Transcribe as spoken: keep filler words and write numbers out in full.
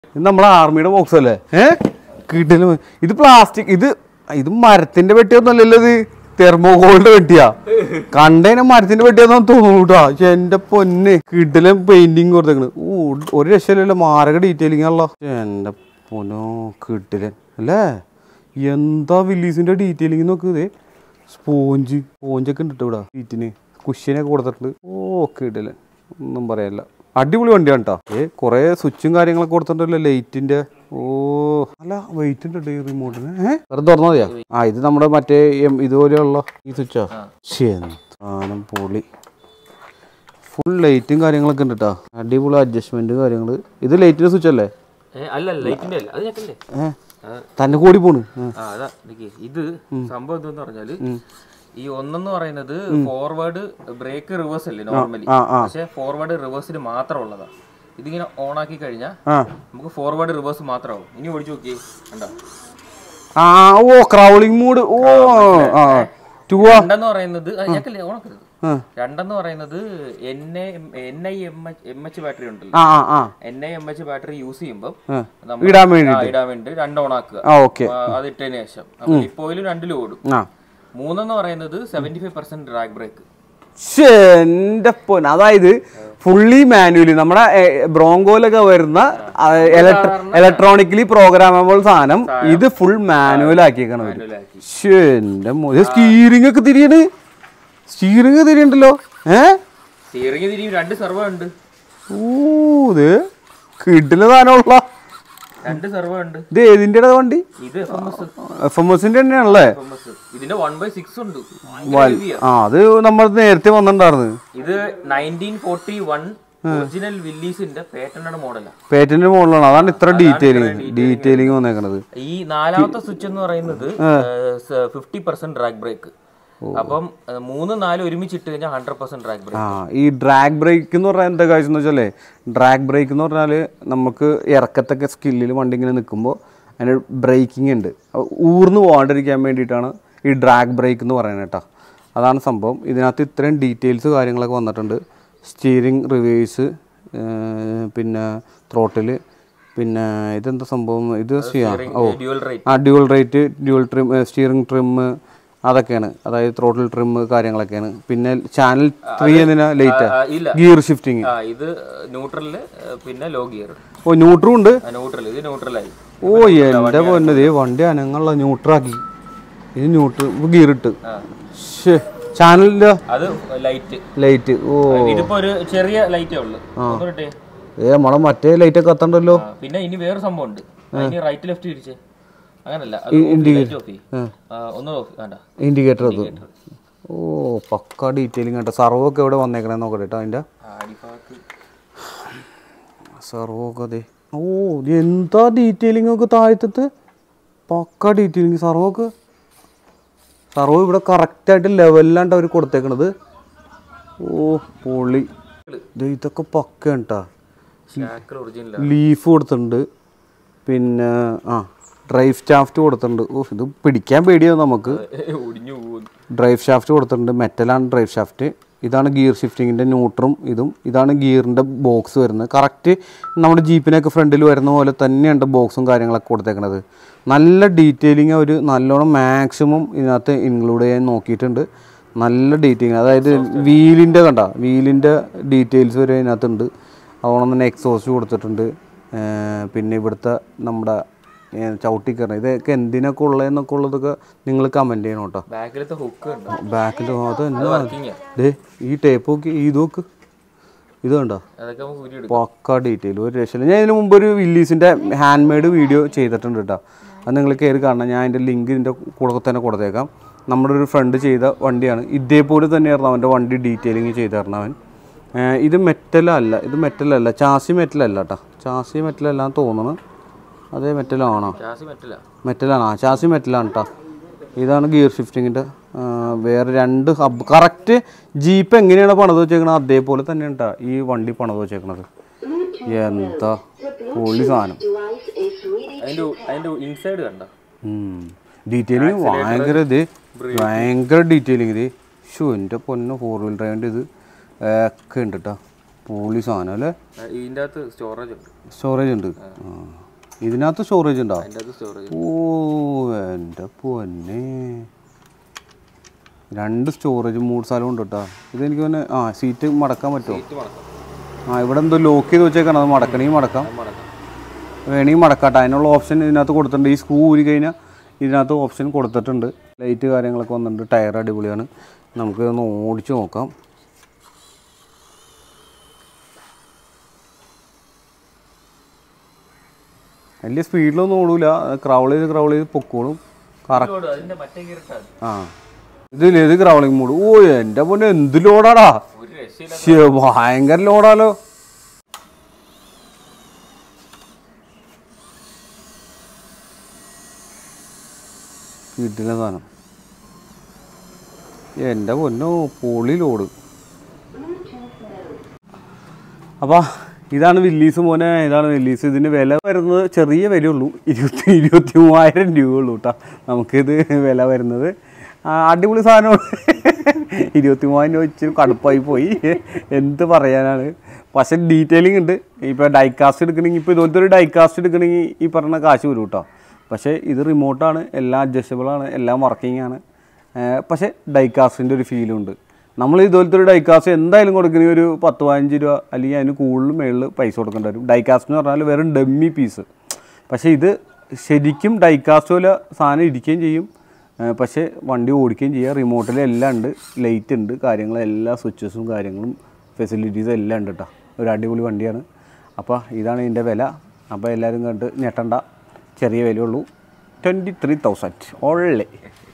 ഇത് നമ്മുടെ ആർമിയുടെ ബോക്സ് അല്ലേ? ഏഹ് കിട്ടില്ല. ഇത് പ്ലാസ്റ്റിക്, ഇത് ഇത് മരത്തിന്റെ പെട്ടിയൊന്നുമല്ലല്ലോ, ഇത് തെർമോകോളിന്റെ പെട്ടിയാ. കണ്ടതിനെ മരത്തിന്റെ പെട്ടിയാന്ന് തോന്നൂട്ടാ. പക്ഷെ എന്റെ പൊന്ന് കിടിലൻ പെയിന്റിങ് കൊടുത്തേക്കണ്. ഓ ഒരു രക്ഷയില്ലല്ലോ, മാരക ഡീറ്റെയിലിംഗ് ആണല്ലോ. എന്റെ പൊന്നോ കിടിലൻ അല്ലേ? എന്താ വില്ലീസിന്റെ ഡീറ്റെയിലിംഗ് നോക്ക്. ഇതേ സ്പോഞ്ച് സ്പോഞ്ചൊക്കെ ഉണ്ട് ഇവിടെ, സീറ്റിന് കുഷ്യനൊക്കെ കൊടുത്തിട്ടുണ്ട്. ഓ കിടിലൻ, ഒന്നും പറയാനില്ല. അടിപൊളി വണ്ടിയാണ് കേട്ടോ. ഏ കുറെ സ്വിച്ചും കാര്യങ്ങളൊക്കെ കൊടുത്തിട്ടുണ്ടല്ലോ ലൈറ്റിന്റെ. ഓ അല്ല വെയിറ്റ് ഉണ്ട് ഈ റിമോട്ടിന്. ഏഹ് വെറുതെ തുറന്നാ മതിയാ? ആ ഇത് നമ്മുടെ മറ്റേ ഇതുപോലെയുള്ള ഈ സ്വിച്ചാ. സാധനം പൊളി. ഫുൾ ലൈറ്റും കാര്യങ്ങളൊക്കെ ഉണ്ട് കേട്ടോ. അടിപൊളി അഡ്ജസ്റ്റ്മെന്റ് കാര്യങ്ങള്. ഇത് ലൈറ്റിന്റെ സ്വിച്ച് അല്ലേ? തന്നെ കൂടി പോണ്. ഇത് സംഭവം എന്താന്ന് പറഞ്ഞാല് ഈ ഒന്നെന്ന് പറയുന്നത് ഫോർവേഡ് ബ്രേക്ക് റിവേഴ്സ് അല്ലേ നോർമലി, പക്ഷെ ഫോർവേഡ് റിവേഴ്സിൽ മാത്രമുള്ളതാ. ഇതിങ്ങനെ ഓൺ ആക്കി കഴിഞ്ഞാൽ നമുക്ക് ഫോർവേഡ് റിവേഴ്സ് മാത്രമാവും. ഇനി ഓടിച്ചു നോക്കിയേ, കണ്ടോ? ആ ഓ ക്രൗളിംഗ് മോഡ്. ഓ രണ്ടെന്ന് പറയുന്നത് ഞക്കല്ലേ ഓണക്കരുത്. രണ്ടെന്ന് പറയുന്നത് N I N I M M H battery ഉണ്ടല്ലോ, N I M H battery use ചെയ്യുമ്പോൾ ഇടാൻ വേണ്ടി രണ്ട് ഓൺ ആക്കുക. അത് ഇട്ടതിന് ശേഷം ഇപ്പോഴും രണ്ടിലും ഓടും. മൂന്നെന്ന് പറയുന്നത് seventy five percent drag brake. എന്റെ പൊന്ന്, അതായത് ഫുള്ളി മാനുവലി നമ്മുടെ ബ്രോങ്കോയിലൊക്കെ വരുന്ന ഇലക്ട്രോണിക്കലി പ്രോഗ്രാമബിൾ സാധനം ഇത് ഫുൾ മാനുവൽ ആക്കിയേക്കണം. എന്റെ മോനെ സ്റ്റീറിംഗ് ഒക്കെ തിരിയണ്. സ്റ്റീറിംഗ് തിരിയണ്ടല്ലോ. ഏഹ് സ്റ്റീറിംഗ് തിരിയും. രണ്ട് സെർവോ ഉണ്ട്. ഓ ഇത് കിട്ടില്ല സാധനമുള്ള രണ്ട് സെർവോ ഉണ്ട്. ഇത് ഏതിന്റെ വണ്ടി? ഇത് എഫ് എം എസിന്റെ തന്നെയാണല്ലേ? ഇതിന്റെ വൺ ബൈ സിക്സ് ഉണ്ട്. ആ അത് നമ്മൾ നേരത്തെ വന്നിട്ടുണ്ടായിരുന്നു. ഇത് നയൻറ്റീൻ ഫോർട്ടി വൺ ഒറിജിനൽ വില്ലീസിന്റെ പേറ്റന്റ് മോഡലാണ്. പേറ്റന്റ് മോഡലാണ്. അതാണ് ഇത്ര ഡീറ്റെയിലിംഗ് ഡീറ്റെയിലിംഗ് വന്നേക്കണത്. ഈ നാലാമത്തെ സ്വിച്ച് എന്ന് പറയുന്നത് ഫിഫ്റ്റി പെർസെന്റ് ഡ്രാഗ് ബ്രേക്ക്. അപ്പം മൂന്ന് നാല് ഒരുമിച്ച് ഇട്ട് കഴിഞ്ഞാൽ ഹൺഡ്രഡ് പെർസെന്റ് ഡ്രാഗ് ബ്രേക്ക്. ആ ഈ ഡ്രാഗ് ബ്രേക്ക് എന്ന് പറഞ്ഞാൽ എന്താ കാര്യം എന്ന് വെച്ചാലേ, ഡ്രാഗ് ബ്രേക്ക് എന്ന് പറഞ്ഞാൽ നമുക്ക് ഇറക്കത്തൊക്കെ സ്കില്ലിൽ വണ്ടി ഇങ്ങനെ നിൽക്കുമ്പോൾ അതിന് ബ്രേക്കിംഗ് ഉണ്ട്. ഊർന്ന് പോകാണ്ടിരിക്കാൻ വേണ്ടിയിട്ടാണ് ഈ ഡ്രാഗ് ബ്രേക്ക് എന്ന് പറയുന്നത് കേട്ടോ. അതാണ് സംഭവം. ഇതിനകത്ത് ഇത്രയും ഡീറ്റെയിൽസ് കാര്യങ്ങളൊക്കെ വന്നിട്ടുണ്ട്. സ്റ്റിയറിംഗ് റിവേഴ്സ്, പിന്നെ ത്രോട്ടില്, പിന്നെ ഇതെന്താ സംഭവം, ഇത് ഓ ആ dual rate, dual trim, steering trim അതൊക്കെയാണ്. അതായത് ത്രോട്ടിൽ ട്രിം കാര്യങ്ങളൊക്കെയാണ്. പിന്നെ ചാനൽ ത്രീ എന്തിനാ ലൈറ്റ് ഗിയർ ഷിഫ്റ്റിംഗ്. ഇത് ന്യൂട്രലില് പിന്നെ ലോ ഗിയർ. ഓ ന്യൂട്രും ഉണ്ട്. ന്യൂട്രൽ ഇത് ന്യൂട്രലായി. ഓ എന്റെ പൊന്നത് വണ്ടി അനങ്ങളുള്ള ന്യൂട്രാക്കി. ഇത് ന്യൂട്രൽ ഗിയർ ഇട്ട്. ചാനലിന്റെ അത് ലൈറ്റ് ലൈറ്റ്. ഓ ഇതിപ്പോ ഒരു ചെറിയ ലൈറ്റേ ഉള്ളൂ. ഏ നമ്മളെ മറ്റേ ലൈറ്റ് ഒക്കെ കത്തണ്ടല്ലോ. പിന്നെ ഇനി വേറെ സംഭവം ഉണ്ട്. റൈറ്റ് ലെഫ്റ്റ് തിരിച്ച് അങ്ങനല്ല, ഇൻഡിക്കേറ്റർ അത്. ഓ പക്ക ഡീറ്റെയിലിംഗ് കേട്ടോ. സർവോ ഒക്കെ എവിടെ വന്നേക്കണേ നോക്കട്ടെ കേട്ടോ. അതിന്റെ സർവോ ഒക്കെ അതെ. ഓ എന്താ ഡീറ്റെയിലിംഗ് ഒക്കെ താഴത്ത്. പക്ക ഡീറ്റെയിലിംഗ് സർവോ ഒക്കെ. സർവോ ഇവിടെ കറക്റ്റായിട്ട് ലെവലിലാണ്ട് അവർ കൊടുത്തേക്കണത്. ഓ പൊളി. ഇതൊക്കെ പക്കയാണ് കേട്ടോ. ലീഫ് കൊടുത്തിട്ടുണ്ട്. പിന്നെ ആ ഡ്രൈവ് ഷാഫ്റ്റ് കൊടുത്തിട്ടുണ്ട്. ഓ ഇത് പിടിക്കാൻ പേടിയാവും നമുക്ക്. ഡ്രൈവ് ഷാഫ്റ്റ് കൊടുത്തിട്ടുണ്ട്. മെറ്റലാണ് ഡ്രൈവ് ഷാഫ്റ്റ്. ഇതാണ് ഗിയർ ഷിഫ്റ്റിങ്ങിൻ്റെ ന്യൂട്രും ഇതും. ഇതാണ് ഗിയറിൻ്റെ ബോക്സ് വരുന്നത്. കറക്റ്റ് നമ്മുടെ ജീപ്പിനൊക്കെ ഫ്രണ്ടിൽ വരുന്ന പോലെ തന്നെയുണ്ട് ബോക്സും കാര്യങ്ങളൊക്കെ കൊടുത്തേക്കണത്. നല്ല ഡീറ്റെയിലിംഗ് അവർ നല്ലോണം മാക്സിമം ഇതിനകത്ത് ഇൻക്ലൂഡ് ചെയ്യാൻ നോക്കിയിട്ടുണ്ട്. നല്ല ഡീറ്റെയിലിംഗ്, അതായത് വീലിൻ്റെ കണ്ട വീലിൻ്റെ ഡീറ്റെയിൽസ് വരെ ഇതിനകത്തുണ്ട്. അതുകൊണ്ട് തന്നെ എക്സോസ്റ്റ് കൊടുത്തിട്ടുണ്ട്. പിന്നെ ഇവിടുത്തെ നമ്മുടെ ചവിട്ടിക്കറ ഇതൊക്കെ എന്തിനൊക്കെ ഉള്ളതെന്നൊക്കെ ഉള്ളതൊക്കെ നിങ്ങൾ കമൻറ്റ് ചെയ്യണം കേട്ടോ. ബാക്കിൽ അത് എന്നാ ഈ ടേപ്പ് നോക്കി ഇത് നോക്ക്. ഇത് കണ്ടോ പക്ക ഡീറ്റെയിൽ ഒരു രക്ഷയില്ല. ഞാൻ ഇതിന് മുമ്പ് ഒരു വില്ലീസിൻ്റെ ഹാൻഡ് മെയ്ഡ് വീഡിയോ ചെയ്തിട്ടുണ്ട് കേട്ടോ. അത് നിങ്ങൾ കയറി കാണണം. ഞാൻ അതിൻ്റെ ലിങ്ക് ഇതിൻ്റെ കൂടെ തന്നെ കൊടുത്തേക്കാം. നമ്മുടെ ഒരു ഫ്രണ്ട് ചെയ്ത വണ്ടിയാണ്. ഇതേപോലെ തന്നെയായിരുന്നു അവൻ്റെ വണ്ടി ഡീറ്റെയിലിങ് ചെയ്തിരുന്നു അവൻ. ഇത് മെറ്റലല്ല, ഇത് മെറ്റലല്ല, ചാസി മെറ്റലല്ല കേട്ടോ. ചാസി മെറ്റലല്ലാന്ന് തോന്നുന്നു. അതേ മെറ്റലാണോ? മെറ്റലാണ്. ആ ചാസി മെറ്റലാണ് കേട്ടോ. ഇതാണ് ഗിയർ ഷിഫ്റ്റിങ്ങിൻ്റെ വേറെ രണ്ട് ഹബ്. കറക്റ്റ് ജീപ്പ് എങ്ങനെയാണ് പണിത് വെച്ചേക്കണത് അതേപോലെ തന്നെയാണ് കേട്ടോ ഈ വണ്ടി പണിത് വെച്ചേക്കണത്. എന്താ പൊളി സാധനം. ഡീറ്റെയിലിങ് ഭയങ്കര ഇത് ഭയങ്കര ഡീറ്റെയിലിങ് ഇത്. ഷൂ എൻ്റെ പൊന്നെ ഫോർ വീൽ ഡ്രൈവിൻ്റെ ഇത് ഒക്കെ ഉണ്ട് കേട്ടോ. പോളി സാധനം അല്ലേ? ഇതിൻ്റെ അകത്ത് സ്റ്റോറേജ് ഉണ്ട്. സ്റ്റോറേജ് ഉണ്ട്. ഇതിനകത്ത് സ്റ്റോറേജ് ഉണ്ടോ? സ്റ്റോറേജ്. ഓ എൻ്റെ പൊന്നെ, രണ്ട് സ്റ്റോറേജ് മൂന്ന് സ്ഥലം ഉണ്ട് കേട്ടോ. ഇതെനിക്ക് തന്നെ ആ സീറ്റ് മടക്കാൻ പറ്റുമോ? ആ ഇവിടെ എന്തോ ലോക്ക് ചെയ്ത് വെച്ചേക്കണം. അത് മടക്കണമെങ്കിൽ മടക്കാം, വേണമെങ്കിൽ മടക്കാട്ടെ. അതിനുള്ള ഓപ്ഷൻ ഇതിനകത്ത് കൊടുത്തിട്ടുണ്ട്. ഈ സ്ക്രൂ ഊരി കഴിഞ്ഞാൽ ഇതിനകത്ത് ഓപ്ഷൻ കൊടുത്തിട്ടുണ്ട്. ലൈറ്റ് കാര്യങ്ങളൊക്കെ വന്നിട്ടുണ്ട്. ടയർ അടിപൊളിയാണ്. നമുക്ക് ഒന്ന് ഓടിച്ച് നോക്കാം. വലിയ സ്പീഡിലൊന്നും ഓടൂല. ക്രൗൾ ചെയ്ത് ക്രൗൾ ചെയ്ത് പൊക്കോളും. കറക്റ്റ്. ആ ഇതിൽ ഏത് ക്രൗളിങ് മൂഡ്. ഓ എൻ്റെ പൊന്നെ എന്ത് ലോഡാടാ, ഭയങ്കര ലോഡാലോ. കിട്ടില്ല സാധനം. എൻ്റെ പൊന്നോ പൊളി ലോഡ്. അപ്പോൾ ഇതാണ് വില്ലീസ് മോനെ, ഇതാണ് വില്ലീസ്. ഇതിന് വില വരുന്നത് ചെറിയ വിലയുള്ളൂ, ഇരുപത്തി ഇരുപത്തി മൂവായിരം രൂപ ഉള്ളൂ കേട്ടോ നമുക്കിത് വില വരുന്നത്. അടിപൊളി സാധനമാണ്. ഇരുപത്തി മൂവായിരം രൂപ ഇച്ചിരി കടുപ്പായി പോയി, എന്ത് പറയാനാണ്. പക്ഷേ ഡീറ്റെയിലിംഗ് ഉണ്ട്. ഇപ്പോൾ ഡൈകാസ്റ്റ് എടുക്കണമെങ്കിൽ, ഇപ്പോൾ ഇതുപോലത്തെ ഒരു ഡൈകാസ്റ്റ് എടുക്കണമെങ്കിൽ ഈ പറഞ്ഞ കാശ് വരും കേട്ടോ. പക്ഷേ ഇത് റിമോട്ടാണ്, എല്ലാം അഡ്ജസ്റ്റബിളാണ്, എല്ലാം വർക്കിംഗ് ആണ്. പക്ഷേ ഡൈകാസ്റ്റിൻ്റെ ഒരു ഫീലുണ്ട്. നമ്മൾ ഇതുപോലത്തെ ഒരു ഡൈകാസ്റ്റ് എന്തായാലും കൊടുക്കണമെങ്കിൽ ഒരു പത്ത് പതിനഞ്ച് രൂപ അല്ലെങ്കിൽ അതിന് കൂടുതൽ മേളിൽ പൈസ കൊടുക്കേണ്ടി വരും. ഡൈകാസ്റ്റ് എന്ന് പറഞ്ഞാൽ വെറും ഡമ്മി പീസ്. പക്ഷേ ഇത് ശരിക്കും ഡൈകാസ്റ്റ് പോലെ സാധനം ഇരിക്കുകയും ചെയ്യും, പക്ഷേ വണ്ടി ഓടിക്കുകയും ചെയ്യുക. റിമോട്ടിലെല്ലാം ഉണ്ട്, ലൈറ്റ് ഉണ്ട്, കാര്യങ്ങൾ എല്ലാ സ്വിച്ചസും കാര്യങ്ങളും ഫെസിലിറ്റീസും എല്ലാം ഉണ്ട് കേട്ടോ. ഒരു അടിപൊളി വണ്ടിയാണ്. അപ്പോൾ ഇതാണ് ഇതിൻ്റെ വില. അപ്പോൾ എല്ലാവരും കണ്ട് ഞെട്ടണ്ട, ചെറിയ വിലയുള്ളൂ. Twenty three thousand only.